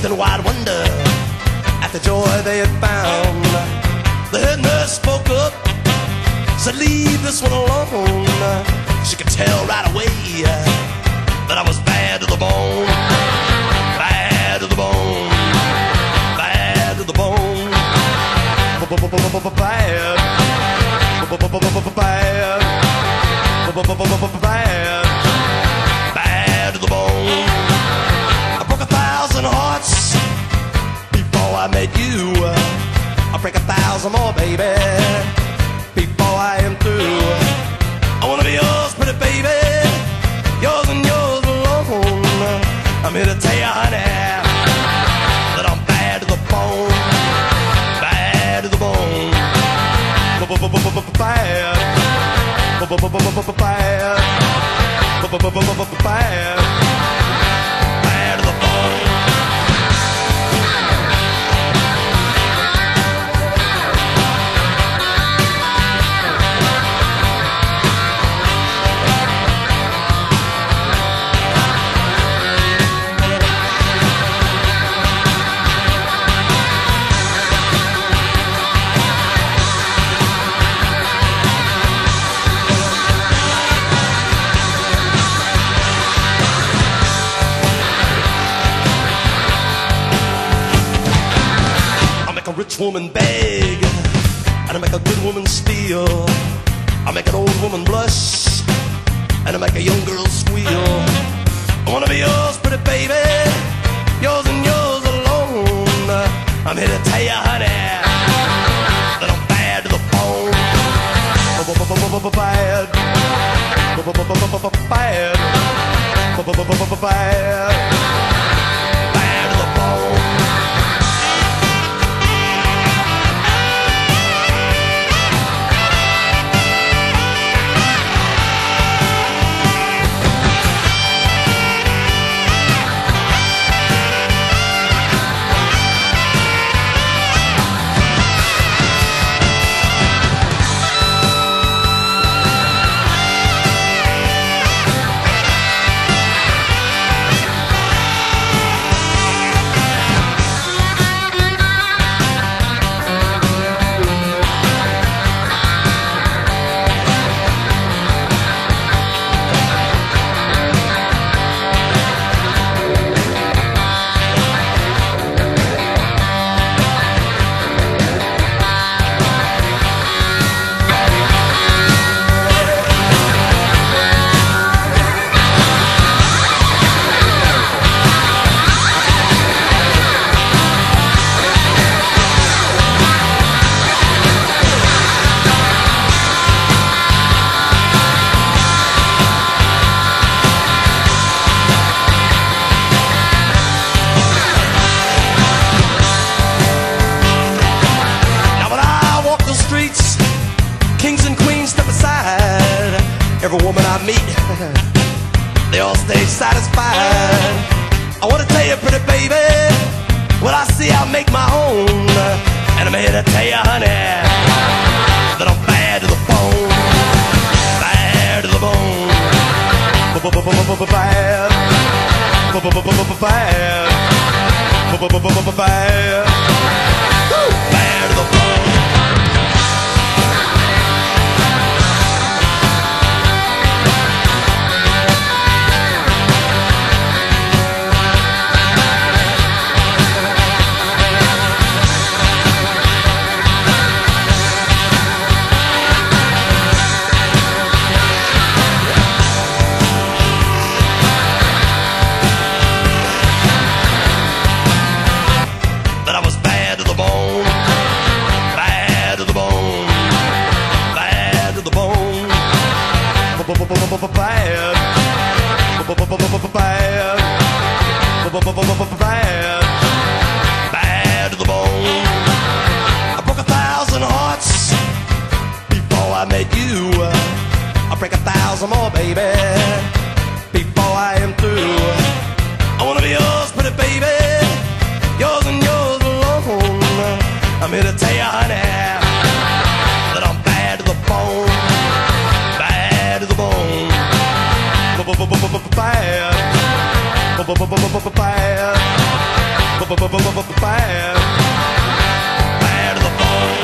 gazed in wide wonder at the joy they had found. The head nurse spoke up, said, leave this one alone. She could tell right away that I was bad to the bone. Bad to the bone. Bad to the bone. Bad. Bad. Bad to the bone. I broke 1,000 hearts before I met you. I'll break 1,000 more, baby, before I am through. I wanna be yours, pretty baby, yours and yours alone. I'm here to tell you, honey, that I'm bad to the bone. Bad to the bone. Bad. Bad. Bad to the bone. A rich woman beg, and I make a good woman steal. I make an old woman blush, and I make a young girl squeal. I wanna be yours, pretty baby, yours and yours alone. I'm here to tell you, honey, that I'm bad to the bone. Bad. Bad. Bad. Bad to the bone. Kings and queens step aside. Every woman I meet, they all stay satisfied. I wanna tell you, pretty baby, what I see I make my own. And I'm here to tell you, honey, that I'm bad to the bone. Bad to the bone. Bad. Bad. Bad. Bad to the bone. Bad to the bone. I broke 1,000 hearts before I met you. I'll break 1,000 more, baby, before I am through. I wanna be yours, pretty baby, yours and yours alone. I'm here to tell you, honey, that I'm bad to the bone. Bad to the bone. Bad. Bad. bad, bad to the bone.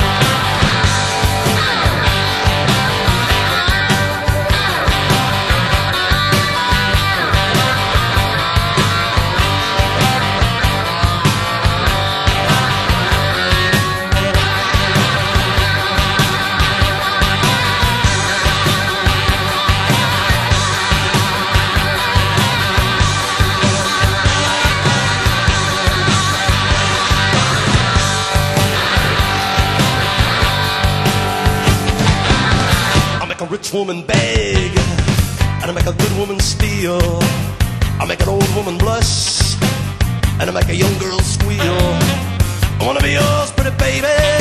I make a rich woman beg, and I make a good woman steal. I make an old woman blush, and I make a young girl squeal. I wanna be yours, pretty baby.